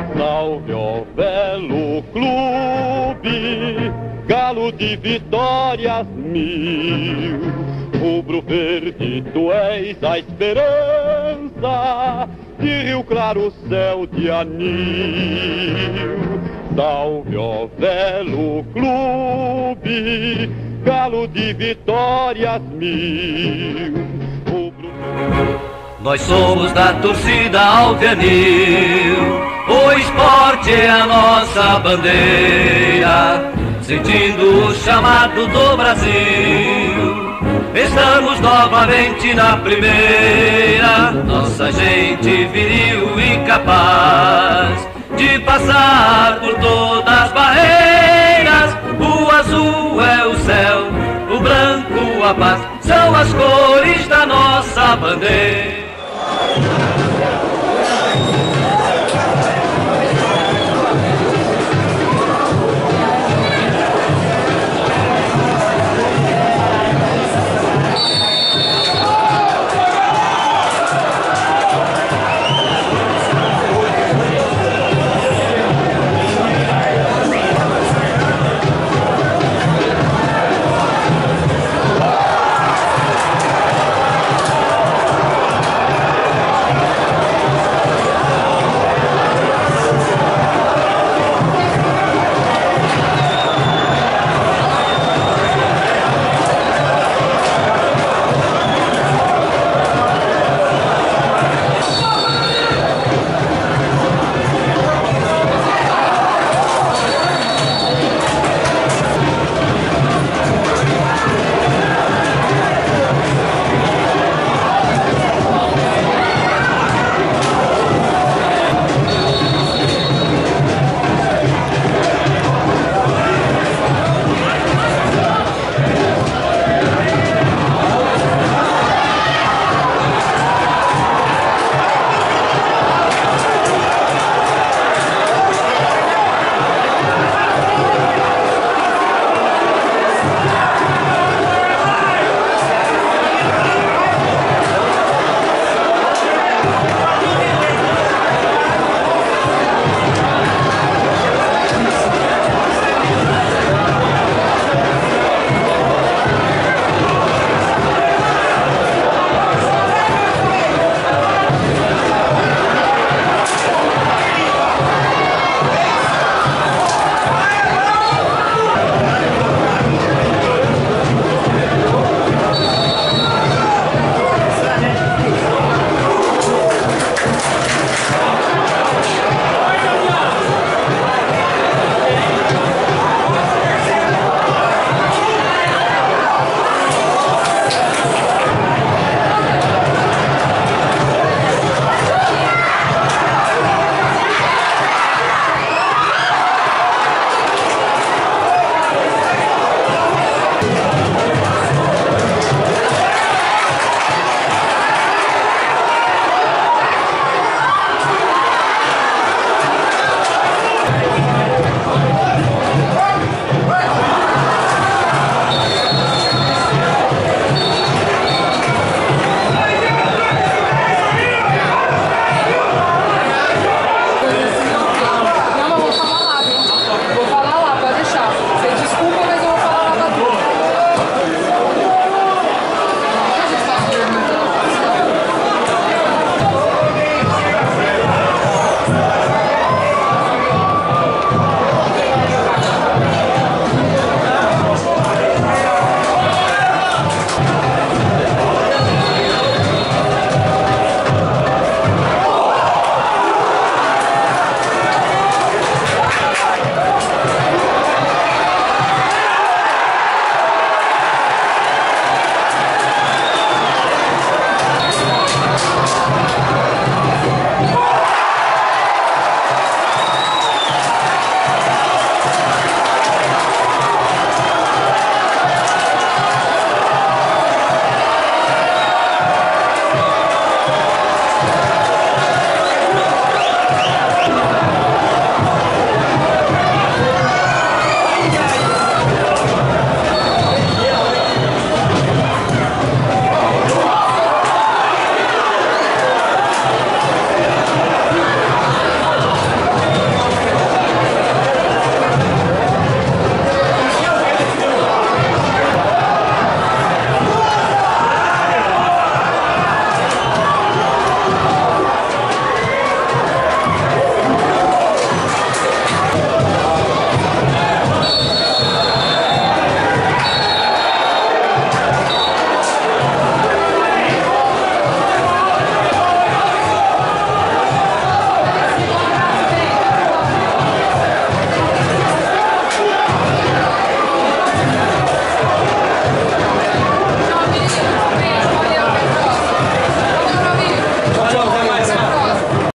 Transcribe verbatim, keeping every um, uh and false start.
Salve, ó belo clube, galo de vitórias mil. Rubro verde, tu és a esperança de Rio Claro, céu de anil. Salve, ó belo clube, galo de vitórias mil. Rubro... Nós somos da torcida alvianil, o esporte é a nossa bandeira, sentindo o chamado do Brasil. Estamos novamente na primeira, nossa gente viril e capaz de passar por todas as barreiras. O azul é o céu, o branco a paz, são as cores da nossa bandeira.